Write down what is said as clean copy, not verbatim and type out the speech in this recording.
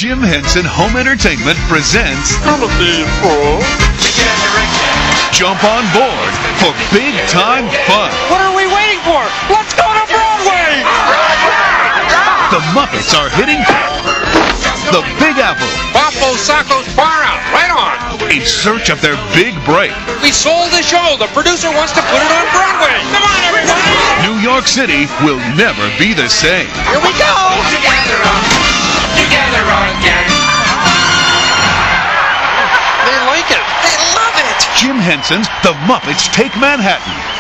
Jim Henson Home Entertainment presents Jump on Board for Big Time Fun. What are we waiting for? Let's go to Broadway! The Muppets are hitting the Big Apple Waffle Sacco's Bar Out, right on! in search of their big break. We sold the show. The producer wants to put it on Broadway. Come on, everybody! New York City will never be the same. Here we go! Together again. They like it. They love it. Jim Henson's The Muppets Take Manhattan.